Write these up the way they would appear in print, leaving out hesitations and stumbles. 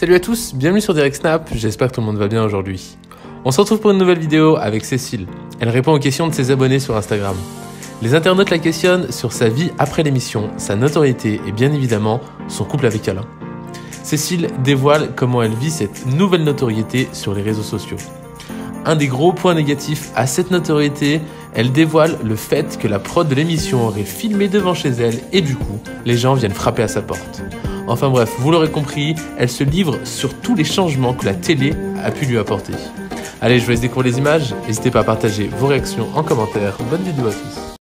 Salut à tous, bienvenue sur Direct Snap, j'espère que tout le monde va bien aujourd'hui. On se retrouve pour une nouvelle vidéo avec Cécile. Elle répond aux questions de ses abonnés sur Instagram. Les internautes la questionnent sur sa vie après l'émission, sa notoriété et bien évidemment son couple avec Alain. Cécile dévoile comment elle vit cette nouvelle notoriété sur les réseaux sociaux. Un des gros points négatifs à cette notoriété, elle dévoile le fait que la prod de l'émission aurait filmé devant chez elle et du coup, les gens viennent frapper à sa porte. Enfin bref, vous l'aurez compris, elle se livre sur tous les changements que la télé a pu lui apporter. Allez, je vous laisse découvrir les images, n'hésitez pas à partager vos réactions en commentaire. Bonne vidéo à tous.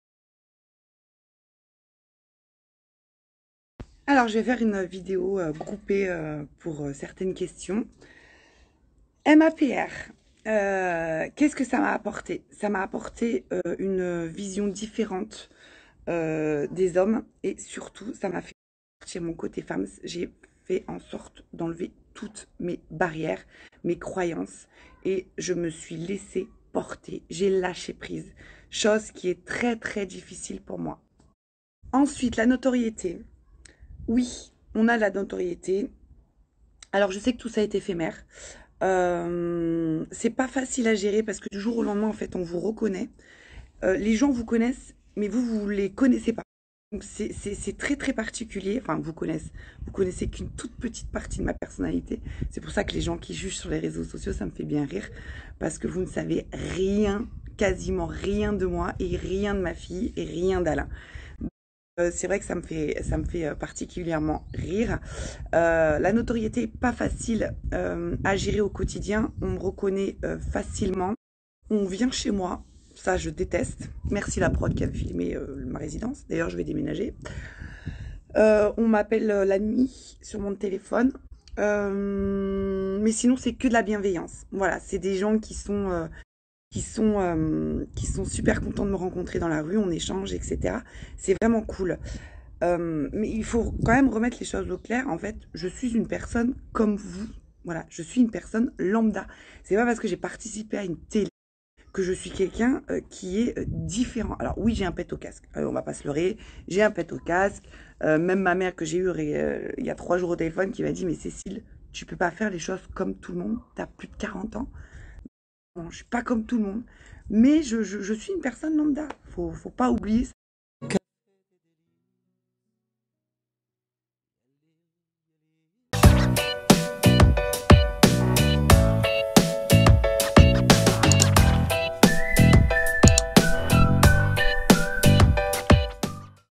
Alors, je vais faire une vidéo groupée pour certaines questions. MAPR, qu'est-ce que ça m'a apporté? Ça m'a apporté une vision différente des hommes et surtout, ça m'a fait sortir mon côté femme. J'ai fait en sorte d'enlever toutes mes barrières, mes croyances et je me suis laissée porter. J'ai lâché prise, chose qui est très très difficile pour moi. Ensuite, la notoriété. Oui, on a la notoriété. Alors, je sais que tout ça est éphémère. C'est pas facile à gérer parce que du jour au lendemain, en fait, on vous reconnaît. Les gens vous connaissent, mais vous les connaissez pas. Donc, c'est très, très particulier. Enfin, vous connaissez qu'une toute petite partie de ma personnalité. C'est pour ça que les gens qui jugent sur les réseaux sociaux, ça me fait bien rire. Parce que vous ne savez rien, quasiment rien de moi et rien de ma fille et rien d'Alain. C'est vrai que ça me fait particulièrement rire. La notoriété n'est pas facile à gérer au quotidien. On me reconnaît facilement. On vient chez moi. Ça, je déteste. Merci la prod qui a filmé ma résidence. D'ailleurs, je vais déménager. On m'appelle la nuit sur mon téléphone. Mais sinon, c'est que de la bienveillance. Voilà, c'est des gens qui sont super contents de me rencontrer dans la rue, on échange, etc. C'est vraiment cool. Mais il faut quand même remettre les choses au clair. En fait, je suis une personne comme vous. Voilà, je suis une personne lambda. C'est pas parce que j'ai participé à une télé que je suis quelqu'un qui est différent. Alors oui, j'ai un pet au casque. On va pas se leurrer. J'ai un pet au casque. Même ma mère que j'ai eue il y a 3 jours au téléphone qui m'a dit « Mais Cécile, tu peux pas faire les choses comme tout le monde. T'as plus de 40 ans. » Bon, je suis pas comme tout le monde, mais je suis une personne lambda. Faut pas oublier ça.